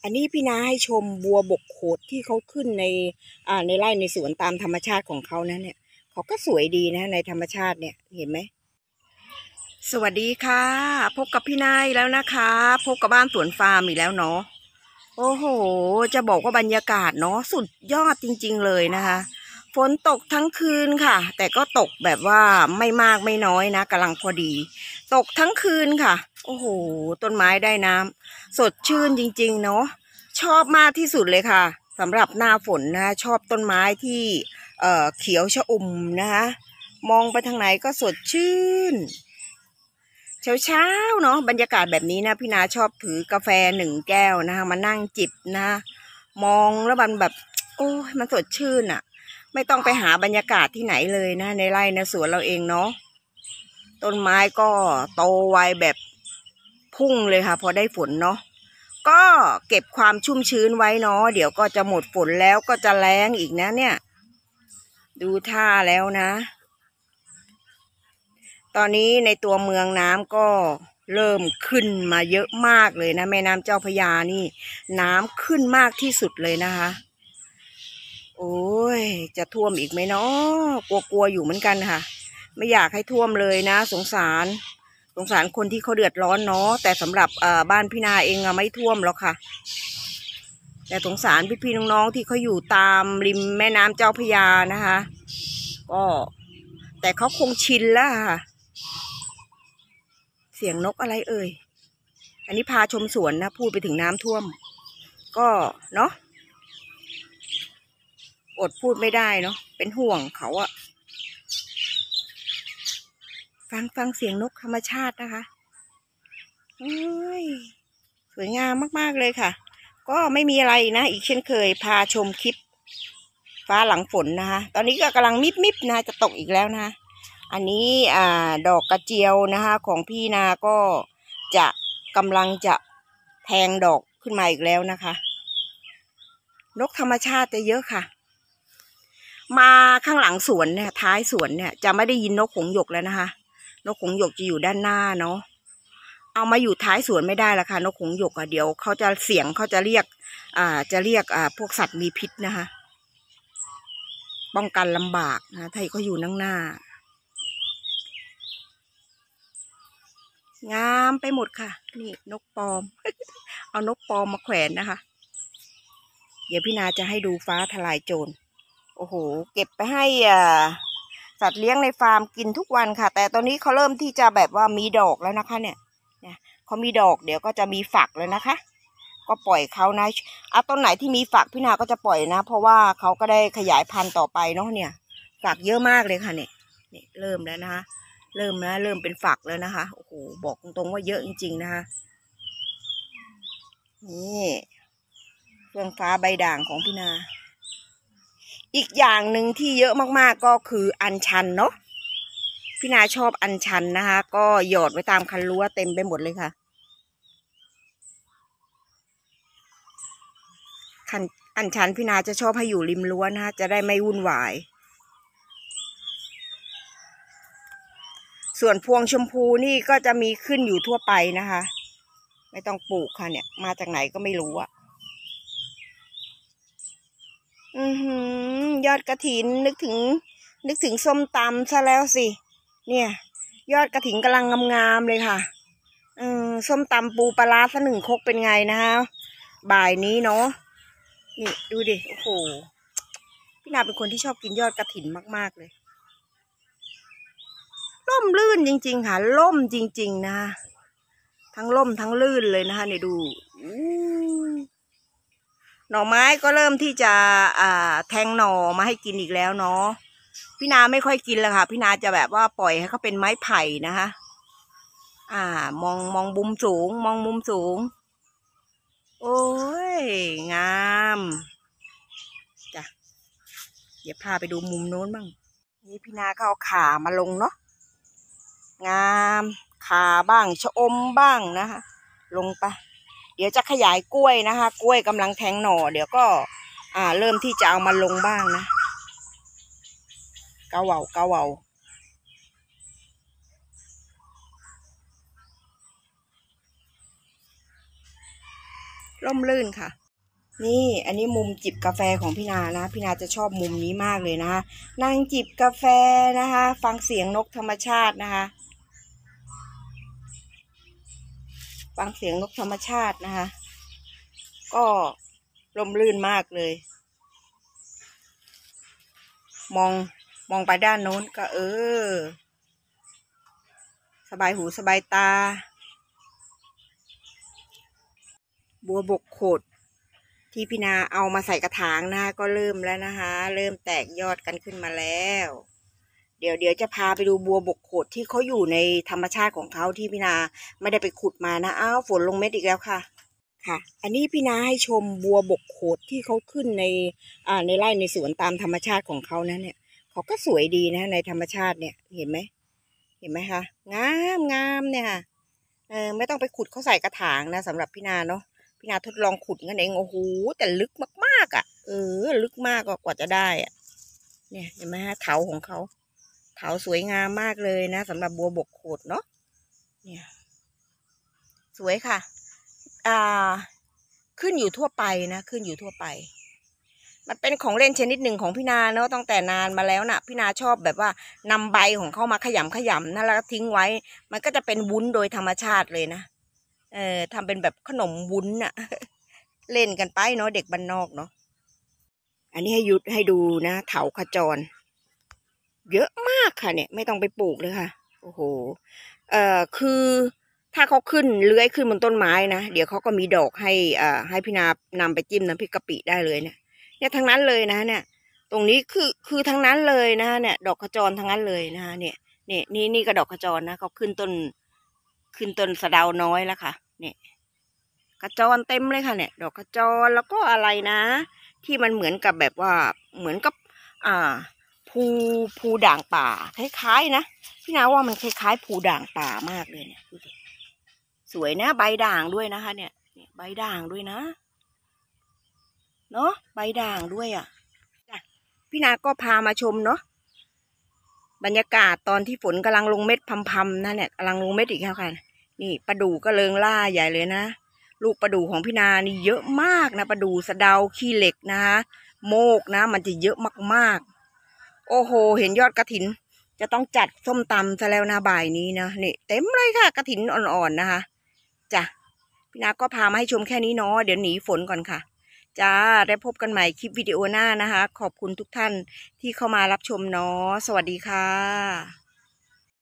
อันนี้พี่นาให้ชมบัวบกโขดที่เขาขึ้นในไร่ในสวนตามธรรมชาติของเขานะเนี่ยเขาก็สวยดีนะในธรรมชาติเนี่ยเห็นไหมสวัสดีค่ะพบกับพี่นายแล้วนะคะพบกับบ้านสวนฟาร์มอีกแล้วเนาะโอ้โหจะบอกว่าบรรยากาศเนาะสุดยอดจริงๆเลยนะคะฝนตกทั้งคืนค่ะแต่ก็ตกแบบว่าไม่มากไม่น้อยนะกำลังพอดีตกทั้งคืนค่ะโอ้โหต้นไม้ได้น้ำสดชื่นจริงๆเนาะชอบมากที่สุดเลยค่ะสำหรับหน้าฝนนะชอบต้นไม้ที่เขียวชอุ่มนะคะมองไปทางไหนก็สดชื่นเช้าเนาะบรรยากาศแบบนี้นะพี่นาชอบถือกาแฟ1 แก้วนะคะมานั่งจิบนะมองแล้วมันแบบโอ้ยมันสดชื่นอ่ะไม่ต้องไปหาบรรยากาศที่ไหนเลยนะในไร่ในสวนเราเองเนาะต้นไม้ก็โตไวแบบพุ่งเลยค่ะพอได้ฝนเนาะก็เก็บความชุ่มชื้นไว้เนาะเดี๋ยวก็จะหมดฝนแล้วก็จะแล้งอีกนะเนี่ยดูท่าแล้วนะตอนนี้ในตัวเมืองน้ำก็เริ่มขึ้นมาเยอะมากเลยนะแม่น้ำเจ้าพระยานี่น้ำขึ้นมากที่สุดเลยนะคะโอ้ยจะท่วมอีกไหมเนาะกลัวอยู่เหมือนกันค่ะไม่อยากให้ท่วมเลยนะสงสารคนที่เขาเดือดร้อนเนาะแต่สำหรับบ้านพี่นาเองอะไม่ท่วมหรอกค่ะแต่สงสารพี่น้องๆที่เขาอยู่ตามริมแม่น้ำเจ้าพระยานะคะก็แต่เขาคงชินแล้วค่ะเสียงนกอะไรเอ่ยอันนี้พาชมสวนนะพูดไปถึงน้ำท่วมก็เนาะอดพูดไม่ได้เนาะเป็นห่วงเขาอะฟังเสียงนกธรรมชาตินะคะเฮ้ยสวยงามมากๆเลยค่ะก็ไม่มีอะไรนะอีกเช่นเคยพาชมคลิปฟ้าหลังฝนนะคะตอนนี้ก็กำลังมิบนะจะตกอีกแล้วนะคะอันนี้ดอกกระเจียวนะคะของพี่นาก็จะกำลังจะแทงดอกขึ้นมาอีกแล้วนะคะนกธรรมชาติจะเยอะค่ะมาข้างหลังสวนเนี่ยท้ายสวนเนี่ยจะไม่ได้ยินนกหงส์หยกแล้วนะคะนกหงส์หยกจะอยู่ด้านหน้าเนาะเอามาอยู่ท้ายสวนไม่ได้ละค่ะนกหงส์หยกเดี๋ยวเขาจะเสียงเขาจะเรียกพวกสัตว์มีพิษนะคะป้องกันลำบากนะถ้าเขาอยู่หน้างามไปหมดค่ะนี่นกปลอม เอานกปลอมมาแขวนนะคะเดี๋ยวพี่นาจะให้ดูฟ้าทลายโจรโอ้โหเก็บไปให้สัตว์เลี้ยงในฟาร์มกินทุกวันค่ะแต่ตอนนี้เขาเริ่มที่จะแบบว่ามีดอกแล้วนะคะเนี่ยเขามีดอกเดี๋ยวก็จะมีฝักเลยนะคะก็ปล่อยเขานะต้นไหนที่มีฝักพี่นาก็จะปล่อยนะเพราะว่าเขาก็ได้ขยายพันธุ์ต่อไปเนาะเนี่ยฝักเยอะมากเลยค่ะเนี่ยเริ่มแล้วนะคะเริ่มเป็นฝักแล้วนะคะโอ้โหบอกตรงๆว่าเยอะจริงๆนะคะนี่เฟื่องฟ้าใบด่างของพี่นาอีกอย่างหนึ่งที่เยอะมากๆก็คืออัญชันเนาะพี่นาชอบอัญชันนะคะก็หยอดไว้ตามคันรั้วเต็มไปหมดเลยค่ะอัญชันพี่นาจะชอบให้อยู่ริมรั้วนะคะจะได้ไม่วุ่นวายส่วนพวงชมพูนี่ก็จะมีขึ้นอยู่ทั่วไปนะคะไม่ต้องปลูกค่ะเนี่ยมาจากไหนก็ไม่รู้อะยอดกระถินนึกถึงส้มตำซะแล้วสิเนี่ยยอดกระถินกำลังงามๆเลยค่ะส้มตำปูปลาร้าสัก1 ครกเป็นไงนะคะบ่ายนี้เนาะนี่ดูดิโอ้โหพี่นาเป็นคนที่ชอบกินยอดกระถินมากๆเลยร่มรื่นจริงๆค่ะร่มจริงๆนะทั้งร่มทั้งลื่นเลยนะคะเนี่ยดูหน่อไม้ก็เริ่มที่จะแทงหน่อมาให้กินอีกแล้วเนาะพี่นาไม่ค่อยกินแล้วค่ะพี่นาจะแบบว่าปล่อยให้เขาเป็นไม้ไผ่นะคะมองมุมสูงโอ้ยงามจ้ะเดี๋ยวพาไปดูมุมโน้นบ้างนี่พี่นาก็เอาขามาลงเนาะงามขาบ้างชะอมบ้างนะคะลงไปเดี๋ยวจะขยายกล้วยนะคะกล้วยกำลังแทงหน่อเดี๋ยวก็เริ่มที่จะเอามาลงบ้างนะเกาเหว่าร่มรื่นค่ะนี่อันนี้มุมจิบกาแฟของพี่นานะพี่นาจะชอบมุมนี้มากเลยนะคะนั่งจิบกาแฟนะคะฟังเสียงนกธรรมชาตินะคะฟังเสียงนกธรรมชาตินะคะก็ร่มรื่นมากเลยมองไปด้านโน้นก็สบายหูสบายตาบัวบกโขดที่พี่นาเอามาใส่กระถางนะคะก็เริ่มแล้วนะคะเริ่มแตกยอดกันขึ้นมาแล้วเดี๋ยวจะพาไปดูบัวบกโขดที่เขาอยู่ในธรรมชาติของเขาที่พี่นาไม่ได้ไปขุดมานะอ้าวฝนลงเม็ดอีกแล้วค่ะค่ะอันนี้พี่นาให้ชมบัวบกโขดที่เขาขึ้นในไร่ในสวนตามธรรมชาติของเขานะเนี่ยเขาก็สวยดีนะในธรรมชาติเนี่ยเห็นไหมคะงามเนี่ยค่ะไม่ต้องไปขุดเขาใส่กระถางนะสำหรับพี่นาเนาะพี่นาทดลองขุดกันเองโอ้โหแต่ลึกมากๆอ่ะลึกมากกว่าจะได้อ่ะเนี่ยเห็นไหมฮะเถาของเขาเถาสวยงามมากเลยนะสำหรับบัวบกโขดเนาะเนี่ยสวยค่ะขึ้นอยู่ทั่วไปนะขึ้นอยู่ทั่วไปมันเป็นของเล่นชนิดหนึ่งของพี่นาเนาะตั้งแต่นานมาแล้วนะพี่นาชอบแบบว่านำใบของเขามาขยำนะแล้วทิ้งไว้มันก็จะเป็นวุ้นโดยธรรมชาติเลยนะทำเป็นแบบขนมวุ้นน่ะ เล่นกันไปเนาะเด็กบ้านนอกเนาะอันนี้ให้ดูนะเถาขจรเยอะมากค่ะเนี่ยไม่ต้องไปปลูกเลยค่ะโอ้โหคือถ้าเขาขึ้นเลื้อยขึ้นบนต้นไม้นะเดี๋ยวเขาก็มีดอกให้พี่นานำไปจิ้มน้ำพริกกะปิได้เลยเนี่ยทั้งนั้นเลยนะเนี่ยตรงนี้คือทั้งนั้นเลยนะเนี่ยดอกขจรทั้งนั้นเลยนะเนี่ยนี่ก็ดอกขจรนะเขาขึ้นต้นสะเดาน้อยแล้วค่ะเนี่ยขจรเต็มเลยค่ะเนี่ยดอกขจรแล้วก็อะไรนะที่มันเหมือนกับแบบว่าเหมือนกับภูด่างป่าคล้ายๆนะพี่นาว่ามันคล้ายๆภูด่างป่ามากเลยเนี่ยดูสิสวยนะใบด่างด้วยนะคะเนี่ยใบด่างด้วยนะเนาะใบด่างด้วยอ่ะพี่นาก็พามาชมเนาะบรรยากาศตอนที่ฝนกำลังลงเม็ดพำๆนะเนี่ยกำลังลงเม็ดอีกแล้วค่ะนี่ปลาดูก็เริงล่าใหญ่เลยนะลูกปลาดูของพี่นานี่เยอะมากนะปลาดูสะเดาขี้เหล็กนะคะโมกนะมันจะเยอะมากๆโอ้โหเห็นยอดกระถินจะต้องจัดส้มตำซะแล้วนะบ่ายนี้นะนี่เต็มเลยค่ะกระถินอ่อนๆนะคะจ้ะพี่นาก็พามาให้ชมแค่นี้เนาะเดี๋ยวหนีฝนก่อนค่ะจ้าได้พบกันใหม่คลิปวิดีโอหน้านะคะขอบคุณทุกท่านที่เข้ามารับชมเนาะสวัสดีค่ะ